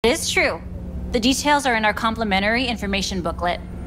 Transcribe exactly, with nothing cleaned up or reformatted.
It is true. The details are in our complimentary information booklet.